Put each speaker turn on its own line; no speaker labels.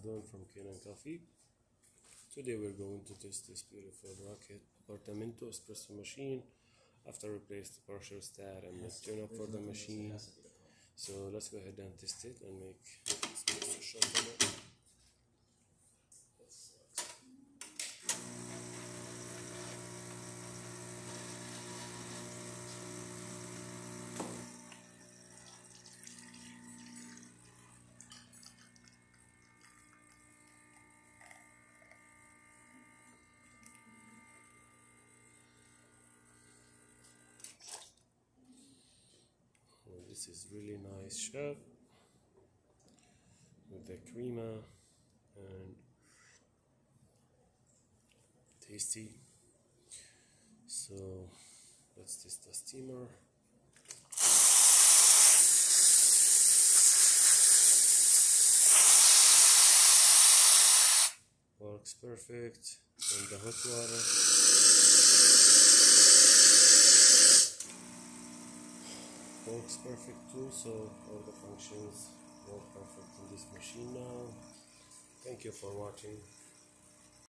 Don from Cane & Coffee. Today we're going to test this beautiful rocket Appartamento espresso machine after replaced the partial stat and make tune up for the machine. So let's go ahead and test it and make espresso shot on it. This is really nice shot with the crema and tasty. So let's test the steamer. Works perfect. And the hot water works perfect too, so all the functions work perfect in this machine now. Thank you for watching.